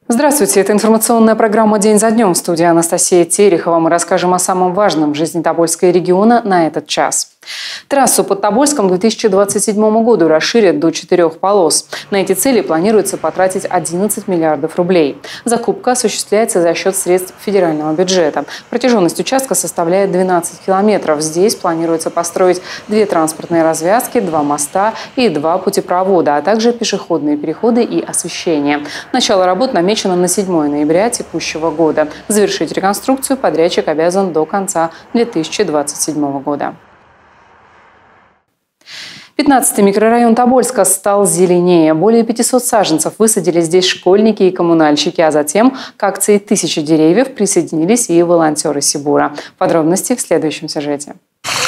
Здравствуйте, это информационная программа «День за днем». В студии Анастасия Терехова. Мы расскажем о самом важном в жизни Тобольска и региона на этот час. Трассу под Тобольском к 2027 году расширят до 4 полос. На эти цели планируется потратить 11 миллиардов рублей. Закупка осуществляется за счет средств федерального бюджета. Протяженность участка составляет 12 километров. Здесь планируется построить 2 транспортные развязки, 2 моста и 2 путепровода, а также пешеходные переходы и освещение. Начало работ намечено на 7 ноября текущего года. Завершить реконструкцию подрядчик обязан до конца 2027 года. 15-й микрорайон Тобольска стал зеленее. Более 500 саженцев высадили здесь школьники и коммунальщики, а затем к акции «1000 деревьев» присоединились и волонтеры Сибура. Подробности в следующем сюжете.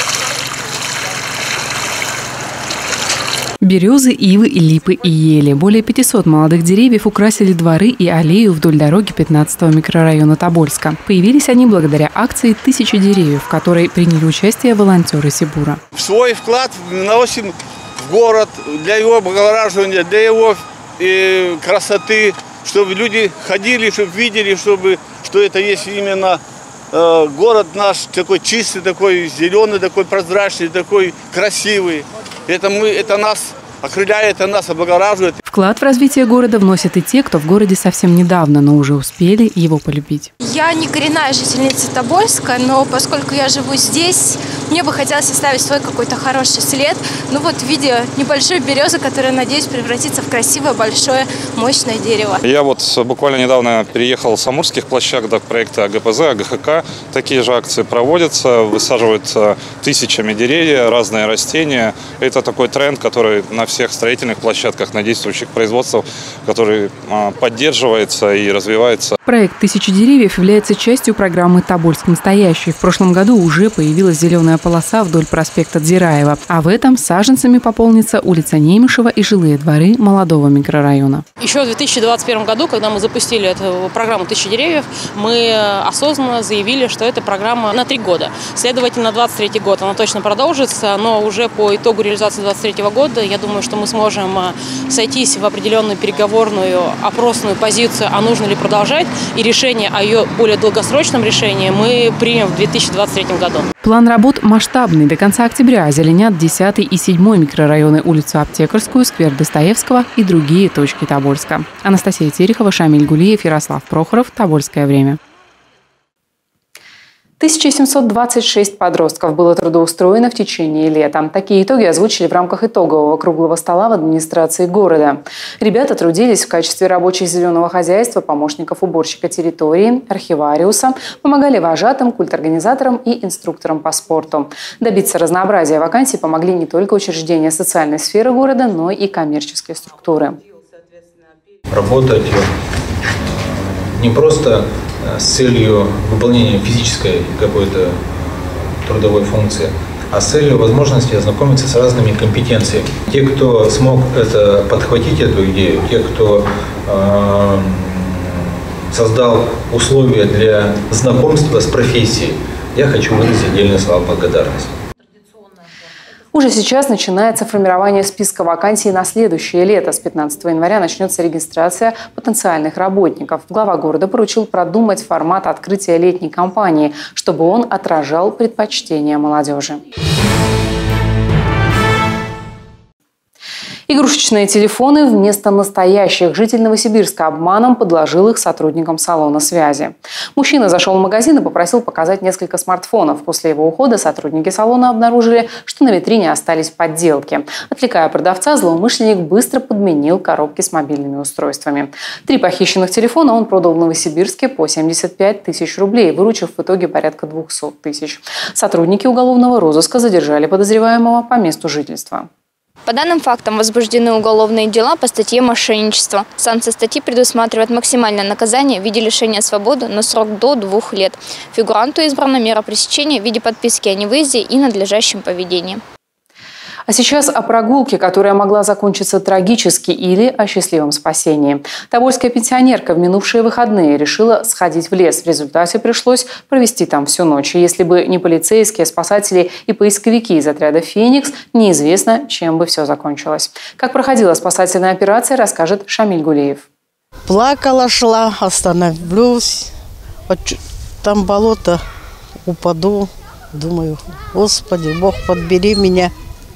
Березы, ивы, липы и ели. Более 500 молодых деревьев украсили дворы и аллею вдоль дороги 15-го микрорайона Тобольска. Появились они благодаря акции «1000 деревьев», в которой приняли участие волонтеры Сибура. Свой вклад вносим в город для его благораживания, для его красоты, чтобы люди ходили, чтобы видели, что это есть именно город наш такой чистый, такой зеленый, такой прозрачный, такой красивый. Это нас окрыляет, это нас облагораживает. Вклад в развитие города вносят и те, кто в городе совсем недавно, но уже успели его полюбить. Я не коренная жительница Тобольска, но поскольку я живу здесь, мне бы хотелось оставить свой какой-то хороший след. В виде небольшой березы, которая, надеюсь, превратится в красивое, большое, мощное дерево. Я буквально недавно переехал с амурских площадок проекта ГПЗ, АГХК. Такие же акции проводятся, высаживаются тысячами деревьев, разные растения. Это такой тренд, который на всех строительных площадках, на действующих производствах, который поддерживается и развивается. Проект «1000 деревьев» является частью программы «Тобольск настоящий». В прошлом году уже появилась зеленая полоса вдоль проспекта Дзираева. А в этом саженцами пополнится улица Немишева и жилые дворы молодого микрорайона. Еще в 2021 году, когда мы запустили эту программу «1000 деревьев», мы осознанно заявили, что это программа на 3 года. Следовательно, 2023 год она точно продолжится, но уже по итогу реализации 2023 года, я думаю, что мы сможем сойтись в определенную переговорную опросную позицию, а нужно ли продолжать, и решение о ее более долгосрочном решении мы примем в 2023 году. План работ масштабный. До конца октября озеленят 10 и 7 микрорайоны, улицу Аптекарскую, сквер Достоевского и другие точки Тобольска. Анастасия Терехова, Шамиль Гулиев, Ярослав Прохоров. Тобольское время. 1726 подростков было трудоустроено в течение лета. Такие итоги озвучили в рамках итогового круглого стола в администрации города. Ребята трудились в качестве рабочих зеленого хозяйства, помощников уборщика территории, архивариуса, помогали вожатым, культорганизаторам и инструкторам по спорту. Добиться разнообразия вакансий помогли не только учреждения социальной сферы города, но и коммерческие структуры. Работать не просто с целью выполнения физической какой-то трудовой функции, а с целью возможности ознакомиться с разными компетенциями. Те, кто смог подхватить эту идею, те, кто создал условия для знакомства с профессией, я хочу выразить отдельные слова благодарности. Уже сейчас начинается формирование списка вакансий на следующее лето. С 15 января начнется регистрация потенциальных работников. Глава города поручил продумать формат открытия летней кампании, чтобы он отражал предпочтения молодежи. Игрушечные телефоны вместо настоящих. Житель Новосибирска обманом подложил их сотрудникам салона связи. Мужчина зашел в магазин и попросил показать несколько смартфонов. После его ухода сотрудники салона обнаружили, что на витрине остались подделки. Отвлекая продавца, злоумышленник быстро подменил коробки с мобильными устройствами. 3 похищенных телефона он продал в Новосибирске по 75 тысяч рублей, выручив в итоге порядка 200 тысяч. Сотрудники уголовного розыска задержали подозреваемого по месту жительства. По данным фактам возбуждены уголовные дела по статье «Мошенничество». Санкция статьи предусматривает максимальное наказание в виде лишения свободы на срок до 2 лет. Фигуранту избрана мера пресечения в виде подписки о невыезде и надлежащем поведении. А сейчас о прогулке, которая могла закончиться трагически, или о счастливом спасении. Тобольская пенсионерка в минувшие выходные решила сходить в лес. В результате пришлось провести там всю ночь. И если бы не полицейские, спасатели и поисковики из отряда «Феникс», неизвестно, чем бы все закончилось. Как проходила спасательная операция, расскажет Шамиль Гулиев. Плакала, шла, остановлюсь. Там болото, упаду. Думаю, Господи, Бог, подбери меня.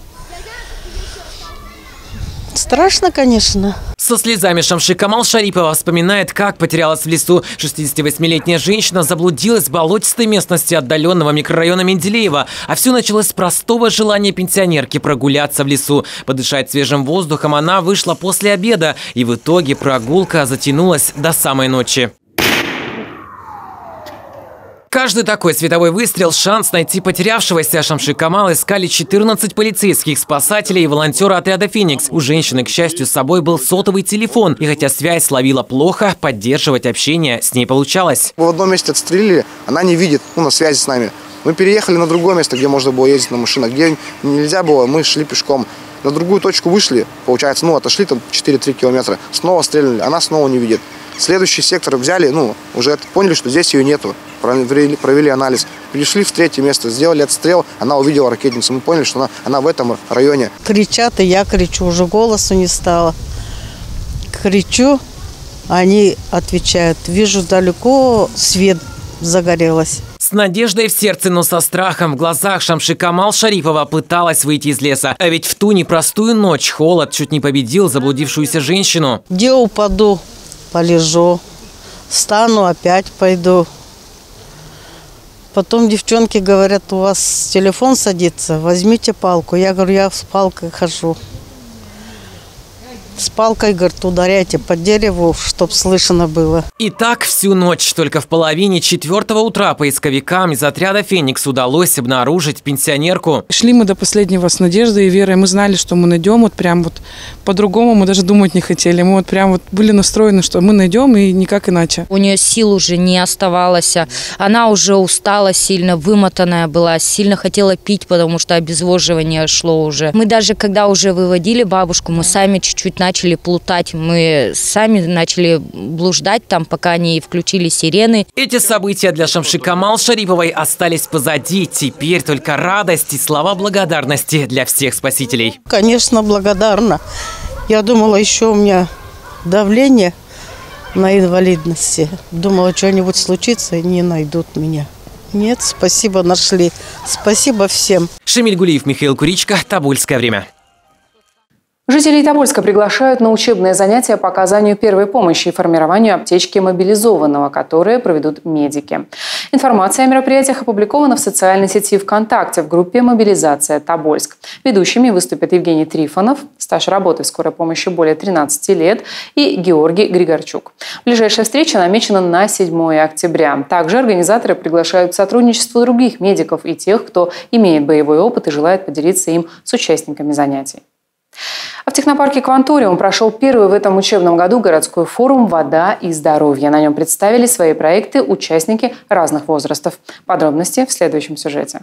Страшно, конечно. Со слезами Шамши Камал Шарипова вспоминает, как потерялась в лесу. 68-летняя женщина заблудилась в болотистой местности отдаленного микрорайона Менделеева. А все началось с простого желания пенсионерки прогуляться в лесу. Подышать свежим воздухом она вышла после обеда. И в итоге прогулка затянулась до самой ночи. Каждый такой световой выстрел – шанс найти потерявшегося. Шамши Камал искали 14 полицейских, спасателей и волонтера отряда «Феникс». У женщины, к счастью, с собой был сотовый телефон. И хотя связь ловила плохо, поддерживать общение с ней получалось. В одном месте отстрелили, она не видит, на связи с нами. Мы переехали на другое место, где можно было ездить на машинах. Где нельзя было, мы шли пешком. На другую точку вышли, получается, отошли там 4-3 километра. Снова стреляли, она снова не видит. Следующий сектор взяли, уже поняли, что здесь ее нету. Провели анализ. Перешли в третье место, сделали отстрел, она увидела ракетницу. Мы поняли, что она в этом районе. Кричат, и я кричу, уже голосу не стало. Кричу, они отвечают, вижу далеко, свет загорелось. С надеждой в сердце, но со страхом в глазах Шамши Камал Шарипова пыталась выйти из леса. А ведь в ту непростую ночь холод чуть не победил заблудившуюся женщину. Где упаду, полежу, встану, опять пойду. Потом девчонки говорят, у вас телефон садится, возьмите палку. Я говорю, я с палкой хожу. С палкой, говорит, ударяйте по дереву, чтоб слышно было. И так всю ночь. Только в половине 4-го утра поисковикам из отряда «Феникс» удалось обнаружить пенсионерку. Шли мы до последнего с надеждой и верой. Мы знали, что мы найдем. По-другому мы даже думать не хотели. Мы были настроены, что мы найдем и никак иначе. У нее сил уже не оставалось. Она уже устала сильно, вымотанная была, сильно хотела пить, потому что обезвоживание шло уже. Мы даже, когда уже выводили бабушку, мы сами чуть-чуть начали плутать. Мы сами начали блуждать там, пока они включили сирены. Эти события для Шамши Камал Шариповой остались позади. Теперь только радость и слова благодарности для всех спасителей. Конечно, благодарна. Я думала, еще у меня давление на инвалидности. Думала, что-нибудь случится и не найдут меня. Нет, спасибо, нашли. Спасибо всем. Шамиль Гулиев, Михаил Куричка, Тобольское время. Жителей Тобольска приглашают на учебные занятия по оказанию первой помощи и формированию аптечки мобилизованного, которые проведут медики. Информация о мероприятиях опубликована в социальной сети ВКонтакте в группе «Мобилизация Тобольск». Ведущими выступят Евгений Трифонов, стаж работы в скорой помощи более 13 лет, и Георгий Григорчук. Ближайшая встреча намечена на 7 октября. Также организаторы приглашают к сотрудничеству других медиков и тех, кто имеет боевой опыт и желает поделиться им с участниками занятий. А в технопарке «Кванториум» прошел первый в этом учебном году городской форум «Вода и здоровье». На нем представили свои проекты участники разных возрастов. Подробности в следующем сюжете.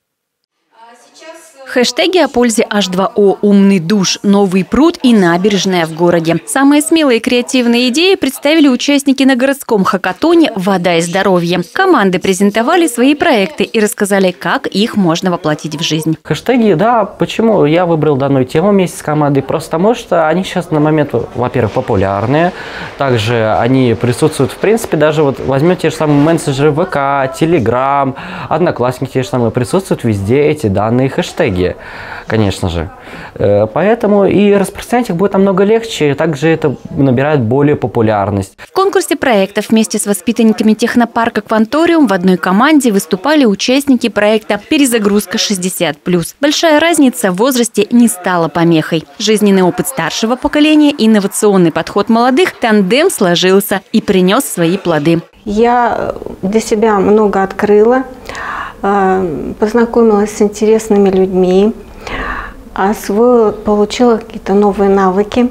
Хэштеги о пользе H2O, умный душ, новый пруд и набережная в городе. Самые смелые и креативные идеи представили участники на городском хакатоне «Вода и здоровье». Команды презентовали свои проекты и рассказали, как их можно воплотить в жизнь. Хэштеги, да, почему я выбрал данную тему вместе с командой? Просто потому, что они сейчас на момент, во-первых, популярные. Также они присутствуют, в принципе, даже возьмем те же самые мессенджеры ВК, Телеграм, Одноклассники те же самые, присутствуют везде эти данные хэштеги. Конечно же. Поэтому и распространять их будет намного легче, и также это набирает более популярность. В конкурсе проектов вместе с воспитанниками технопарка «Кванториум» в одной команде выступали участники проекта «Перезагрузка 60+». Большая разница в возрасте не стала помехой. Жизненный опыт старшего поколения и инновационный подход молодых тандем сложился и принес свои плоды. Я для себя много открыла, познакомилась с интересными людьми, освоила, получила какие-то новые навыки.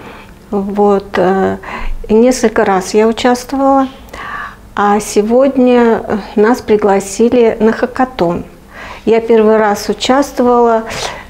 Несколько раз я участвовала, а сегодня нас пригласили на хакатон. Я первый раз участвовала,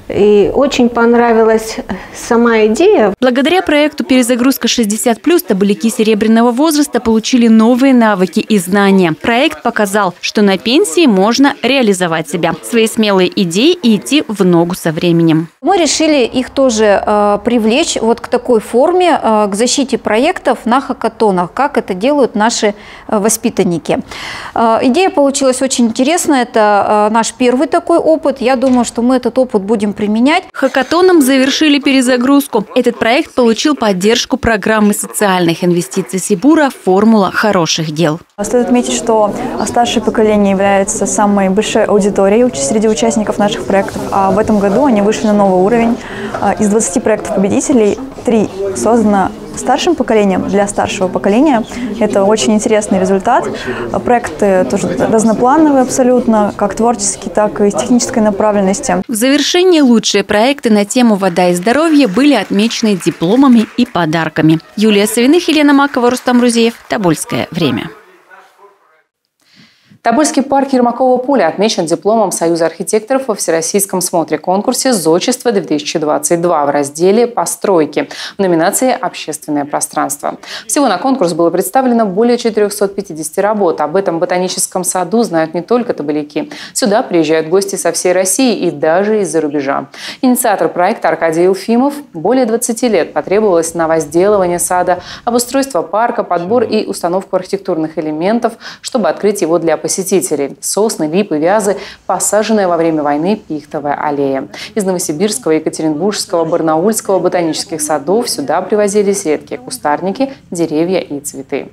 И очень понравилась сама идея. Благодаря проекту «Перезагрузка 60+» таболяки серебряного возраста получили новые навыки и знания. Проект показал, что на пенсии можно реализовать себя, свои смелые идеи и идти в ногу со временем. Мы решили их тоже привлечь вот к такой форме, к защите проектов на хакатонах, как это делают наши воспитанники. Идея получилась очень интересная. Это наш первый такой опыт. Я думаю, что мы этот опыт будем применять. Хакатоном завершили перезагрузку. Этот проект получил поддержку программы социальных инвестиций Сибура «Формула хороших дел». Стоит отметить, что старшее поколение является самой большой аудиторией среди участников наших проектов. А в этом году они вышли на новый уровень. Из 20 проектов победителей 3 создано старшим поколением для старшего поколения. Это очень интересный результат. Проекты тоже разноплановые абсолютно, как творческие, так и с технической направленности. В завершении лучшие проекты на тему «Вода и здоровье» были отмечены дипломами и подарками. Юлия Савиных, Елена Макова, Рустам Рузеев. Тобольское время. Тобольский парк Ермакова поля отмечен дипломом Союза архитекторов во всероссийском смотре-конкурсе «Зодчество-2022» в разделе «Постройки» в номинации «Общественное пространство». Всего на конкурс было представлено более 450 работ. Об этом ботаническом саду знают не только тоболяки. Сюда приезжают гости со всей России и даже из-за рубежа. Инициатор проекта Аркадий Елфимов. Более 20 лет потребовалось на возделывание сада, обустройство парка, подбор и установку архитектурных элементов, чтобы открыть его для посетителей. Сосны, липы, вязы, посаженная во время войны пихтовая аллея. Из Новосибирского, Екатеринбургского, Барнаульского ботанических садов сюда привозились редкие кустарники, деревья и цветы.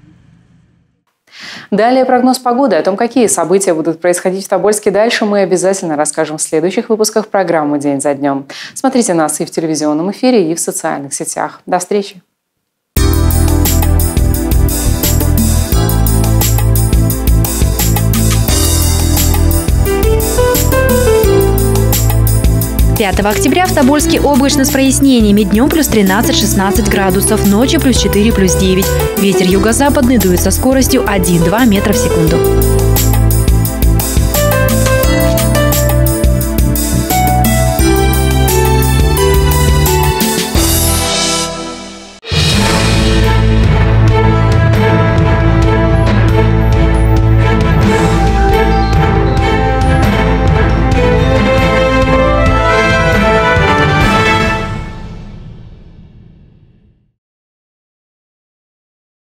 Далее прогноз погоды. О том, какие события будут происходить в Тобольске дальше, мы обязательно расскажем в следующих выпусках программы «День за днем». Смотрите нас и в телевизионном эфире, и в социальных сетях. До встречи! 5 октября в Тобольске облачно с прояснениями. Днем плюс 13-16 градусов, ночью плюс 4, плюс 9. Ветер юго-западный дует со скоростью 1-2 метра в секунду.